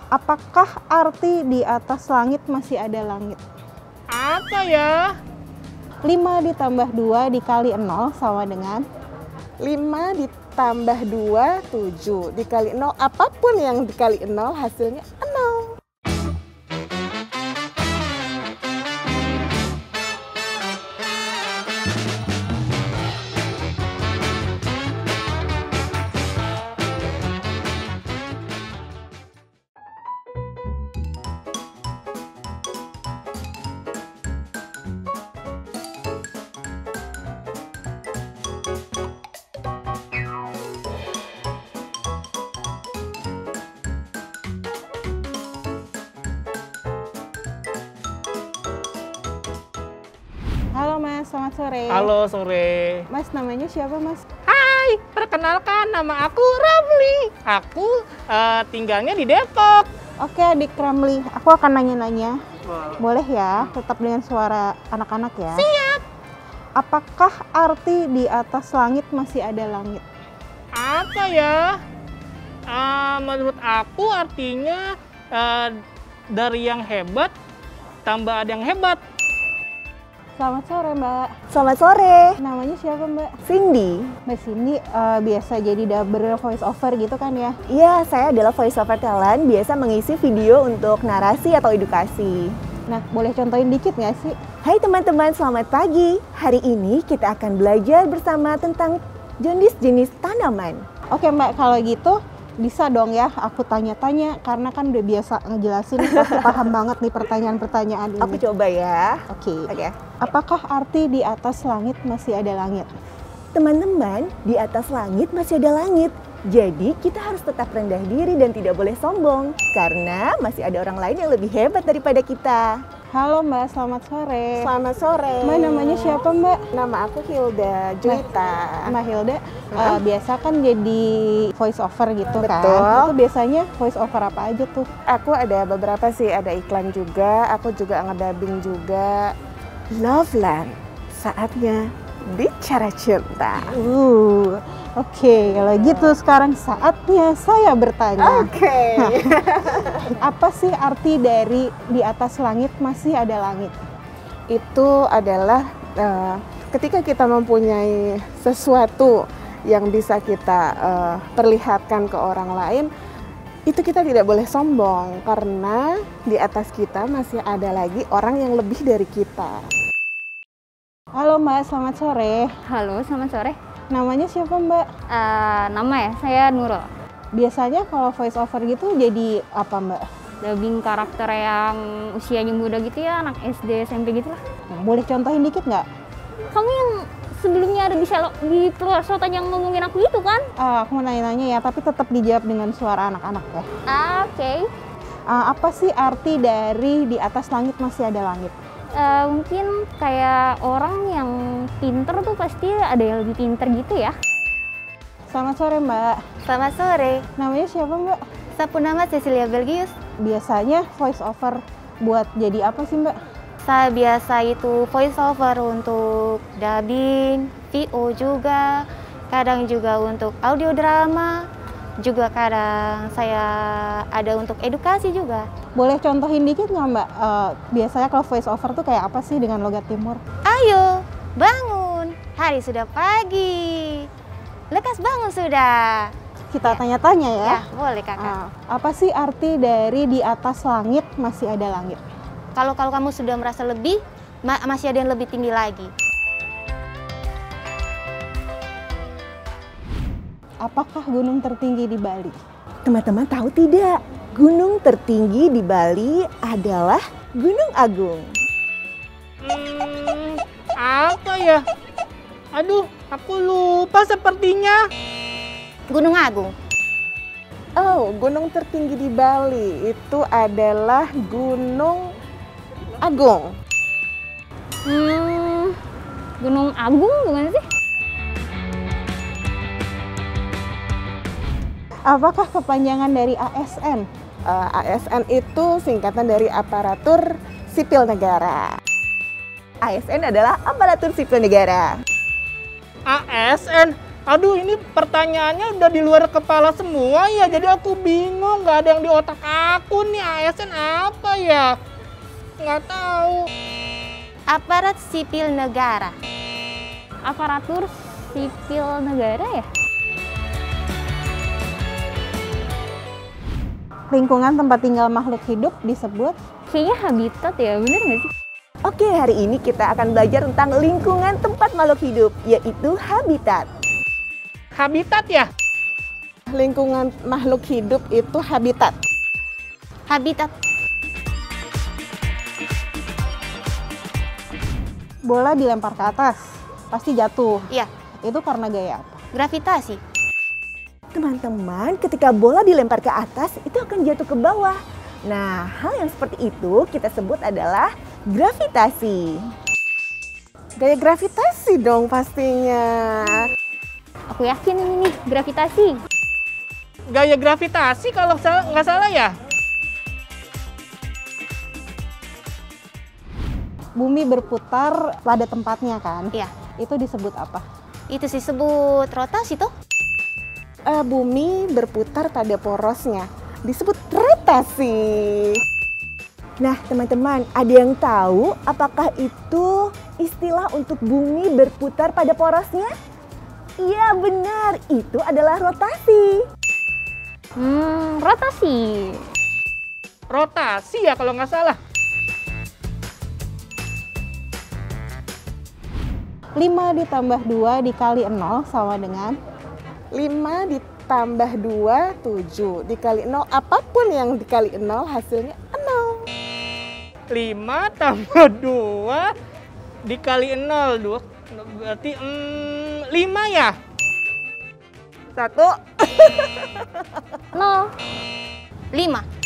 Apakah arti di atas langit masih ada langit? Apa ya? 5 ditambah 2 dikali 0 sama dengan 5 ditambah 2, 7. Dikali 0, apapun yang dikali 0 hasilnya 0. Halo Mas, selamat sore. Halo, sore. Mas, namanya siapa Mas? Hai, perkenalkan nama aku Ramli. Aku tinggalnya di Depok. Oke adik Ramli, aku akan nanya-nanya. Boleh ya, tetap dengan suara anak-anak ya. Siap. Apakah arti di atas langit masih ada langit? Apa ya? Menurut aku artinya dari yang hebat tambah ada yang hebat. Selamat sore Mbak. Selamat sore, Namanya siapa Mbak? Cindy. Mbak Cindy biasa jadi dubber voice over gitu kan ya? Iya, saya adalah voice over talent, biasa mengisi video untuk narasi atau edukasi. Nah, boleh contohin dikit nggak sih? Hai teman-teman, selamat pagi. Hari ini kita akan belajar bersama tentang jenis-jenis tanaman. Oke Mbak, kalau gitu bisa dong ya aku tanya-tanya karena kan udah biasa ngejelasin pasti paham banget nih pertanyaan-pertanyaan ini. Aku coba ya. Oke. Oke. Apakah arti di atas langit masih ada langit? Teman-teman, di atas langit masih ada langit. Jadi kita harus tetap rendah diri dan tidak boleh sombong karena masih ada orang lain yang lebih hebat daripada kita. Halo Mbak, selamat sore. Selamat sore. Mbak namanya siapa Mbak? Nama aku Hilda Juwita. Mbak Hilda, biasa kan jadi voice over gitu kan? Betul. Itu biasanya voice over apa aja tuh? Aku ada beberapa sih, ada iklan juga, aku juga ngedubbing juga. Loveland, saatnya bicara cinta. Oke, kalau gitu sekarang saatnya saya bertanya. Oke. Apa sih arti dari di atas langit masih ada langit? Itu adalah ketika kita mempunyai sesuatu yang bisa kita perlihatkan ke orang lain, itu kita tidak boleh sombong karena di atas kita masih ada lagi orang yang lebih dari kita. Halo Mbak, selamat sore. Halo, selamat sore. Namanya siapa Mbak? Nama ya, saya Nurul. Biasanya kalau voice over gitu jadi apa Mbak? Dubbing karakter yang usianya muda gitu ya, anak SD, SMP gitu lah. Nah, boleh contohin dikit nggak? Kamu yang sebelumnya ada di perusahaan yang ngomongin aku itu kan? Aku mau nanya-nanya ya, tapi tetap dijawab dengan suara anak-anak ya. Oke. Apa sih arti dari di atas langit masih ada langit? Mungkin kayak orang yang pinter tuh pasti ada yang lebih pinter gitu ya. Selamat sore Mbak. Selamat sore, Namanya siapa Mbak? saya nama Cecilia Belgius. Biasanya voice over buat jadi apa sih Mbak? Saya biasa itu voice over untuk dubbing, VO juga, kadang juga untuk audio drama, juga kadang saya ada untuk edukasi juga. Boleh contohin dikit nggak Mbak? Biasanya kalau voice over tuh kayak apa sih dengan logat timur? Ayo, bangun, hari sudah pagi, lekas bangun sudah. Kita tanya-tanya ya. Ya, boleh kakak. Apa sih arti dari di atas langit masih ada langit? Kalau kamu sudah merasa lebih, masih ada yang lebih tinggi lagi. Apakah gunung tertinggi di Bali? Teman-teman tahu tidak? Gunung tertinggi di Bali adalah Gunung Agung. Apa ya? Aduh, aku lupa sepertinya. Gunung Agung. Oh, gunung tertinggi di Bali itu adalah Gunung Agung. Gunung Agung bukan sih? Apakah kepanjangan dari ASN? ASN itu singkatan dari Aparatur Sipil Negara. ASN adalah Aparatur Sipil Negara. ASN? Aduh, ini pertanyaannya udah di luar kepala semua ya, jadi aku bingung, nggak ada yang di otak aku nih. ASN apa ya? Nggak tahu. Aparat sipil negara. Aparatur sipil negara ya? Lingkungan tempat tinggal makhluk hidup disebut Kayaknya habitat ya, bener nggak sih? Oke, hari ini kita akan belajar tentang lingkungan tempat makhluk hidup, yaitu habitat. Habitat ya? Lingkungan makhluk hidup itu habitat. Habitat. bola dilempar ke atas, pasti jatuh. Iya, Itu karena gaya apa? gravitasi. Teman-teman, ketika bola dilempar ke atas, itu akan jatuh ke bawah. Nah, hal yang seperti itu kita sebut adalah gravitasi. Gaya gravitasi dong pastinya. Aku yakin ini nih, gravitasi. Gaya gravitasi kalau nggak salah ya? Bumi berputar pada tempatnya kan? Iya, Itu disebut apa? itu disebut rotasi tuh. Bumi berputar pada porosnya, disebut rotasi. Nah, teman-teman, ada yang tahu apakah itu istilah untuk bumi berputar pada porosnya? Iya, benar. Itu adalah rotasi. Rotasi. Rotasi ya kalau nggak salah. 5 ditambah 2 dikali 0 sama dengan 5 ditambah 2, 7. Dikali 0, apapun yang dikali 0 hasilnya 0. 5 tambah 2 dikali 0, 2 berarti 5 ya? 1. 0. 5.